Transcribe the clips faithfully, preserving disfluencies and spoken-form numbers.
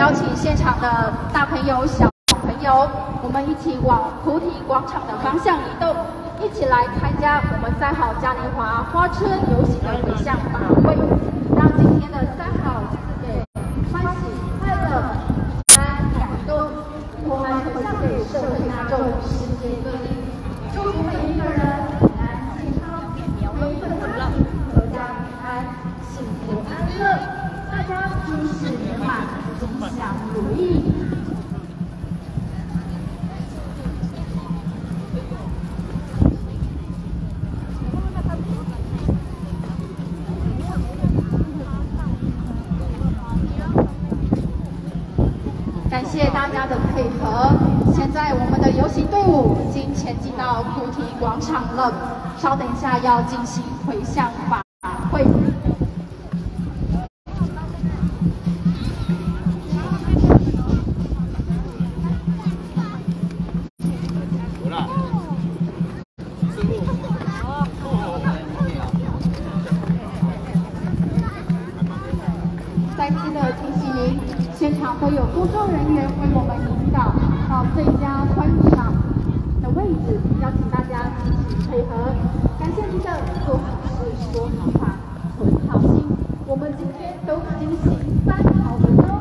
邀请现场的大朋友、小朋友，我们一起往菩提广场的方向移动，一起来参加我们三好嘉年华花车游行的回向法会，让今天的三好给欢喜、快乐、安、感动，同来回向给社会大众、世界各地，祝福每一个人平安健康、威风不老，阖家平安、幸福安乐，大家诸事圆满。 吉祥如意。感谢大家的配合。现在我们的游行队伍已经前进到菩提广场了，稍等一下要进行回向法会。 现场会有工作人员为我们引导到最佳观赏的位置，邀请大家积极配合。感谢您的做好事、说好话、存好心。我们今天都进行三好文哦。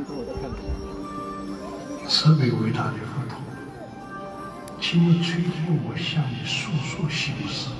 这位伟大的佛陀，请你垂听我向你诉说心事。